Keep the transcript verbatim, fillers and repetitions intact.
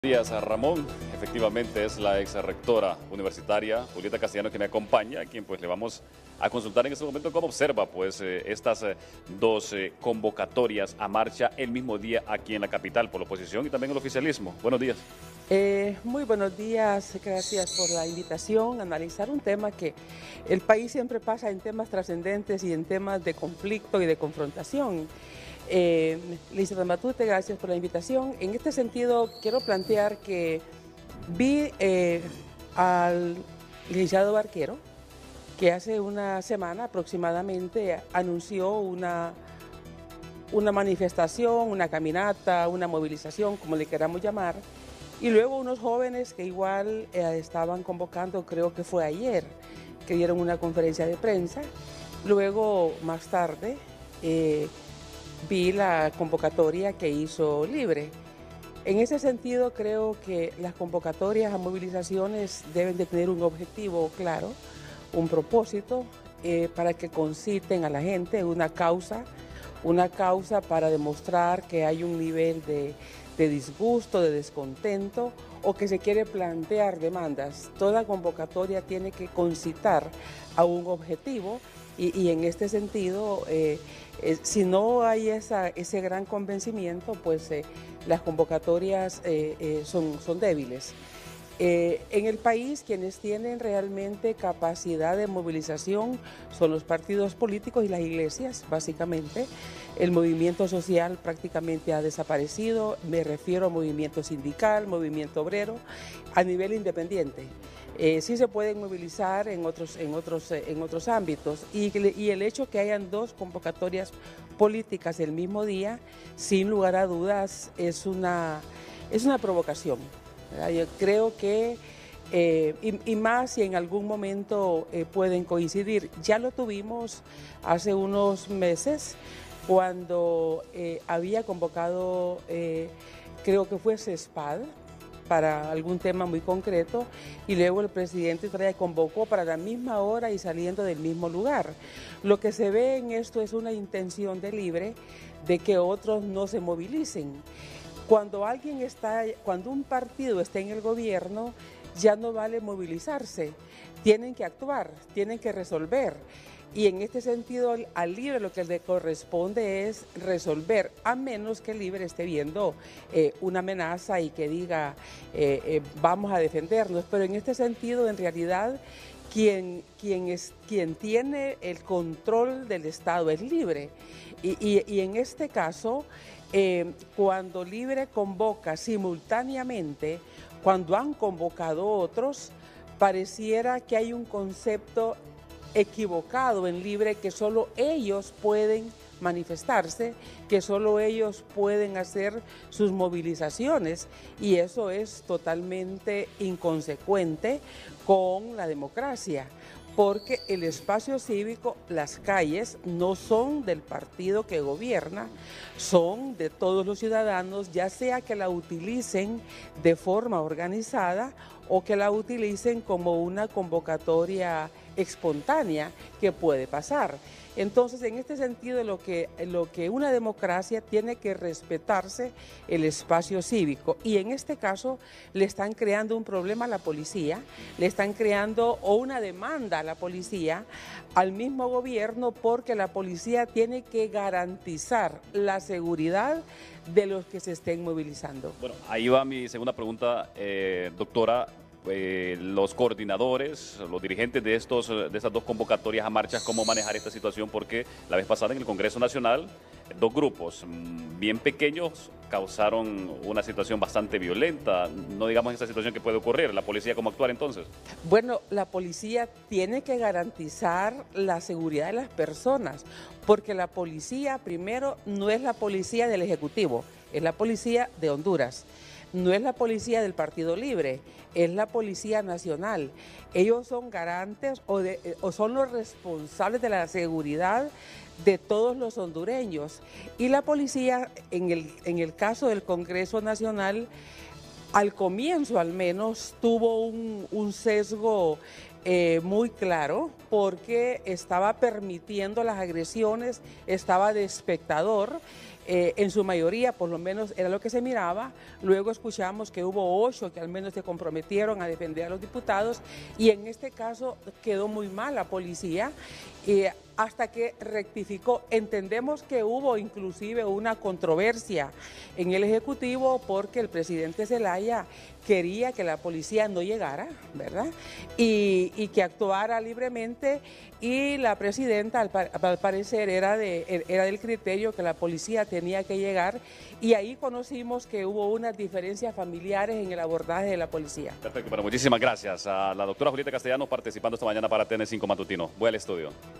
Días a Ramón, efectivamente es la ex rectora universitaria Julieta Castellano que me acompaña, a quien pues le vamos a consultar en este momento cómo observa pues eh, estas eh, dos eh, convocatorias a marcha el mismo día aquí en la capital por la oposición y también el oficialismo. Buenos días. Eh, muy buenos días, gracias por la invitación a analizar un tema que el país siempre pasa en temas trascendentes y en temas de conflicto y de confrontación. Eh, Licenciada Matute, gracias por la invitación. En este sentido, quiero plantear que vi eh, al licenciado Barquero, que hace una semana aproximadamente anunció una, una manifestación, una caminata, una movilización, como le queramos llamar, y luego unos jóvenes que igual eh, estaban convocando, creo que fue ayer, que dieron una conferencia de prensa. Luego, más tarde, eh, vi la convocatoria que hizo Libre. En ese sentido, creo que las convocatorias a movilizaciones deben de tener un objetivo claro, un propósito, eh, para que conciten a la gente una causa, una causa para demostrar que hay un nivel de, de disgusto, de descontento, o que se quiere plantear demandas. Toda convocatoria tiene que concitar a un objetivo y, y en este sentido, eh, eh, si no hay esa, ese gran convencimiento, pues eh, las convocatorias eh, eh, son, son débiles. Eh, en el país, quienes tienen realmente capacidad de movilización son los partidos políticos y las iglesias, básicamente. El movimiento social prácticamente ha desaparecido, me refiero a movimiento sindical, movimiento obrero, a nivel independiente. Eh, sí se pueden movilizar en otros, en otros, en otros ámbitos y, y el hecho que hayan dos convocatorias políticas el mismo día, sin lugar a dudas, es una, es una provocación. Yo creo que, eh, y, y más si en algún momento eh, pueden coincidir. Ya lo tuvimos hace unos meses cuando eh, había convocado, eh, creo que fue CESPAD, para algún tema muy concreto, y luego el presidente Traya convocó para la misma hora y saliendo del mismo lugar. Lo que se ve en esto es una intención de Libre de que otros no se movilicen. Cuando alguien está, cuando un partido está en el gobierno, ya no vale movilizarse, tienen que actuar, tienen que resolver. Y en este sentido, al Libre lo que le corresponde es resolver, a menos que el Libre esté viendo eh, una amenaza y que diga, eh, eh, vamos a defendernos. Pero en este sentido, en realidad, quien, quien, es, quien tiene el control del Estado es Libre. Y, y, y en este caso, eh, cuando Libre convoca simultáneamente, cuando han convocado otros, pareciera que hay un concepto equivocado en Libre, que solo ellos pueden manifestarse, que solo ellos pueden hacer sus movilizaciones, y eso es totalmente inconsecuente con la democracia, porque el espacio cívico, las calles, no son del partido que gobierna, son de todos los ciudadanos, ya sea que la utilicen de forma organizada o que la utilicen como una convocatoria espontánea, que puede pasar. Entonces, en este sentido, lo que, lo que una democracia tiene que respetarse el espacio cívico, y en este caso le están creando un problema a la policía, le están creando o una demanda a la policía, al mismo gobierno, porque la policía tiene que garantizar la seguridad de los que se estén movilizando. Bueno, ahí va mi segunda pregunta, eh, doctora. Eh, los coordinadores, los dirigentes de, estos, de estas dos convocatorias a marchas, cómo manejar esta situación, porque la vez pasada en el Congreso Nacional, dos grupos bien pequeños causaron una situación bastante violenta. No digamos esa situación que puede ocurrir. ¿La policía cómo actuar entonces? Bueno, la policía tiene que garantizar la seguridad de las personas, porque la policía, primero, no es la policía del Ejecutivo, es la policía de Honduras. No es la policía del Partido Libre, es la Policía Nacional. Ellos son garantes o, de, o son los responsables de la seguridad de todos los hondureños. Y la policía, en el, en el caso del Congreso Nacional, al comienzo al menos, tuvo un, un sesgo eh, muy claro, porque estaba permitiendo las agresiones, estaba de espectador, eh, en su mayoría, por lo menos era lo que se miraba. Luego escuchamos que hubo ocho que al menos se comprometieron a defender a los diputados, y en este caso quedó muy mal la policía, eh, hasta que rectificó. Entendemos que hubo inclusive una controversia en el Ejecutivo porque el presidente Zelaya quería que la policía no llegara, ¿verdad? Y, y que actuara libremente, y la presidenta al, al parecer era, de, era del criterio que la policía tenía que llegar, y ahí conocimos que hubo unas diferencias familiares en el abordaje de la policía. Perfecto, bueno, muchísimas gracias a la doctora Julieta Castellanos participando esta mañana para T N cinco Matutino. Voy al estudio.